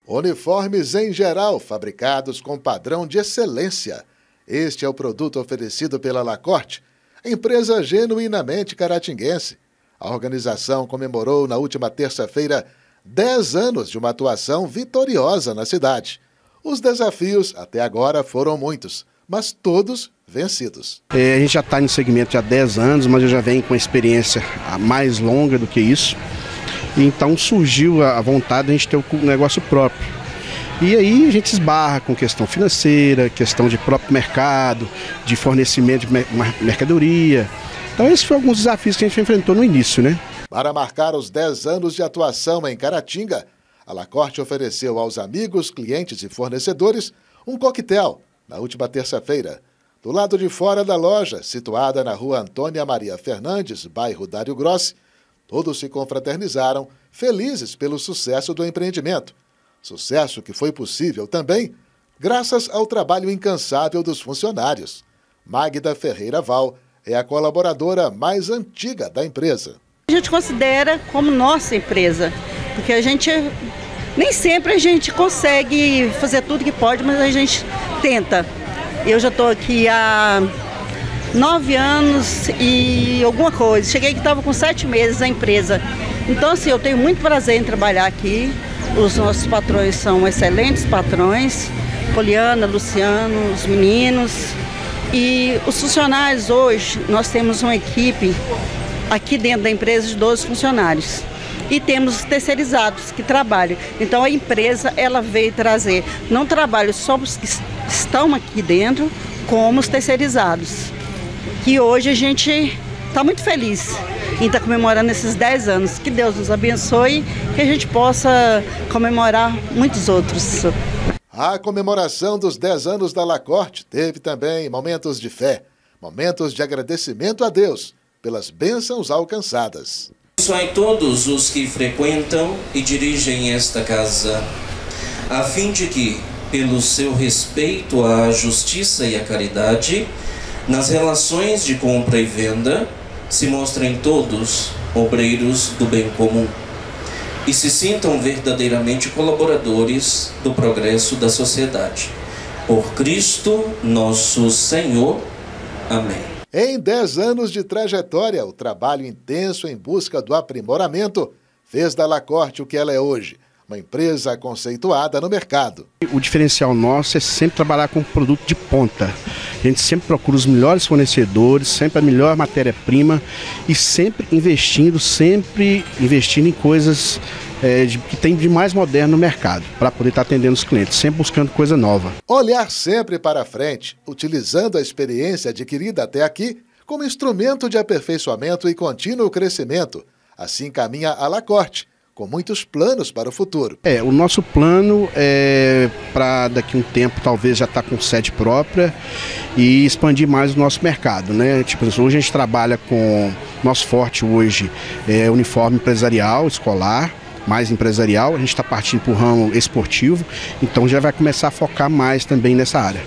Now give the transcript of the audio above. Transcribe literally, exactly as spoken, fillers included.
Uniformes em geral, fabricados com padrão de excelência. Este é o produto oferecido pela Lacorte, empresa genuinamente caratinguense. A organização comemorou na última terça-feira dez anos de uma atuação vitoriosa na cidade. Os desafios até agora foram muitos, mas todos vencidos. É, a gente já está no segmento há dez anos, mas eu já venho com uma experiência mais longa do que isso. Então surgiu a vontade de a gente ter um negócio próprio. E aí a gente esbarra com questão financeira, questão de próprio mercado, de fornecimento de mercadoria. Então esses foram alguns desafios que a gente enfrentou no início, né? Para marcar os dez anos de atuação em Caratinga, a Lacorte ofereceu aos amigos, clientes e fornecedores um coquetel na última terça-feira. Do lado de fora da loja, situada na rua Antônia Maria Fernandes, bairro Dário Grossi, todos se confraternizaram, felizes pelo sucesso do empreendimento. Sucesso que foi possível também graças ao trabalho incansável dos funcionários. Magda Ferreira Val é a colaboradora mais antiga da empresa. A gente considera como nossa empresa, porque a gente nem sempre a gente consegue fazer tudo que pode, mas a gente tenta. Eu já estou aqui há nove anos e alguma coisa. Cheguei que estava com sete meses na empresa. Então, assim, eu tenho muito prazer em trabalhar aqui. Os nossos patrões são excelentes patrões. Poliana, Luciano, os meninos. E os funcionários hoje, nós temos uma equipe aqui dentro da empresa de doze funcionários. E temos terceirizados que trabalham. Então, a empresa, ela veio trazer não trabalho só os que estão aqui dentro, como os terceirizados. Que hoje a gente está muito feliz em estar comemorando esses dez anos. Que Deus nos abençoe, que a gente possa comemorar muitos outros. A comemoração dos dez anos da Lacorte teve também momentos de fé, momentos de agradecimento a Deus pelas bênçãos alcançadas. Abençoai todos os que frequentam e dirigem esta casa, a fim de que, pelo seu respeito à justiça e à caridade, nas relações de compra e venda, se mostrem todos obreiros do bem comum e se sintam verdadeiramente colaboradores do progresso da sociedade. Por Cristo, nosso Senhor. Amém. Em dez anos de trajetória, o trabalho intenso em busca do aprimoramento fez da Lacorte o que ela é hoje, uma empresa conceituada no mercado. O diferencial nosso é sempre trabalhar com produto de ponta. A gente sempre procura os melhores fornecedores, sempre a melhor matéria-prima e sempre investindo, sempre investindo em coisas é, de, que tem de mais moderno no mercado, para poder estar atendendo os clientes, sempre buscando coisa nova. Olhar sempre para frente, utilizando a experiência adquirida até aqui como instrumento de aperfeiçoamento e contínuo crescimento. Assim caminha a Lacorte, com muitos planos para o futuro. É, o nosso plano é para daqui a um tempo talvez já estar tá com sede própria e expandir mais o nosso mercado, né? Tipo, hoje a gente trabalha com, nosso forte hoje é uniforme empresarial, escolar, mais empresarial, a gente está partindo para o ramo esportivo, então já vai começar a focar mais também nessa área.